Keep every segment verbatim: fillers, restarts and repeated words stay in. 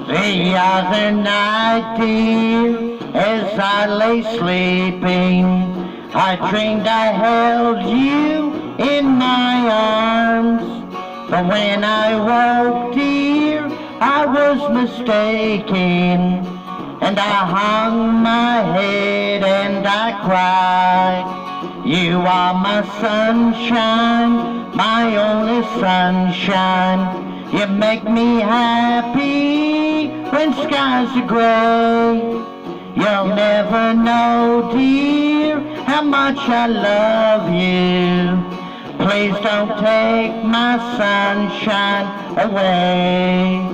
The other night, dear, as I lay sleeping, I dreamed I held you in my arms. But when I woke, dear, I was mistaken, and I hung my head and I cried. You are my sunshine, my only sunshine. You make me happy when skies are gray. You'll never know, dear, how much I love you. Please don't take my sunshine away.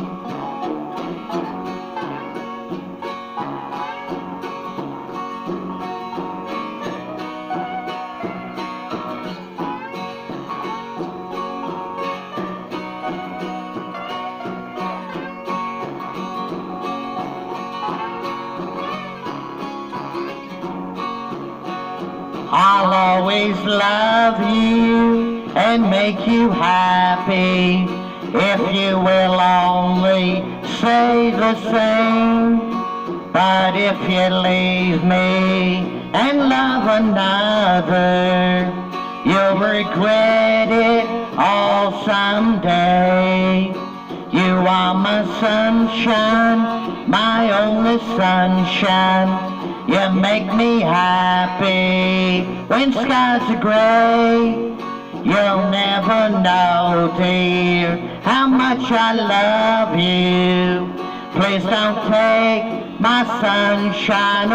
I'll always love you and make you happy if you will only say the same. But if you leave me and love another, you'll regret it all someday. You are my sunshine, my only sunshine. You make me happy when skies are gray. You'll never know, dear, how much I love you. Please don't take my sunshine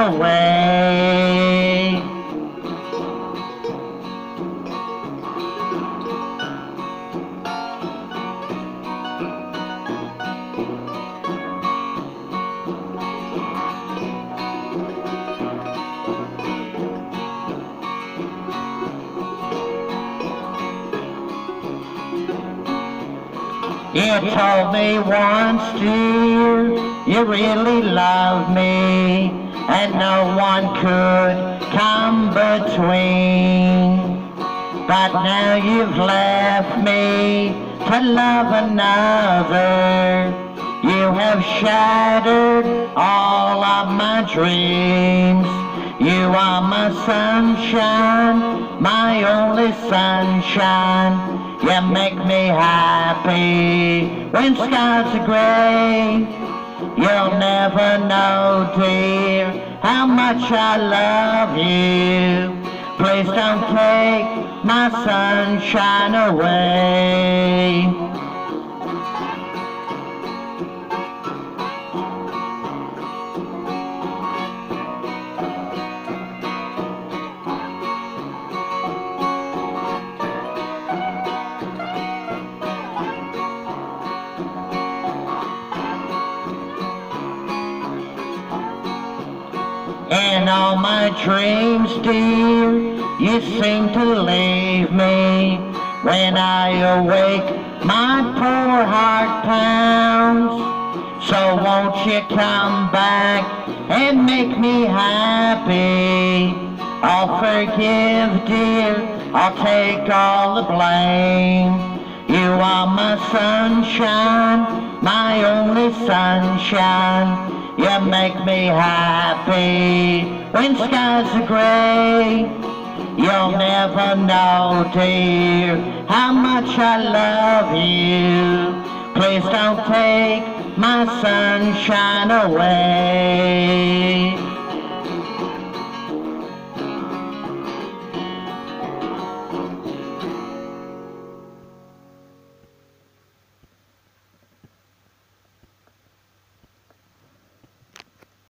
away. You told me once, dear, you really loved me, and no one could come between. But now you've left me to love another. You have shattered all of my dreams. You are my sunshine, my only sunshine. You make me happy when skies are gray. You'll never know, dear, how much I love you. Please don't take my sunshine away. In all my dreams, dear, you seem to leave me. When I awake, my poor heart pounds. So won't you come back and make me happy? I'll forgive, dear, I'll take all the blame. You are my sunshine, my only sunshine. You make me happy when skies are gray. You'll never know, dear, how much I love you. Please don't take my sunshine away.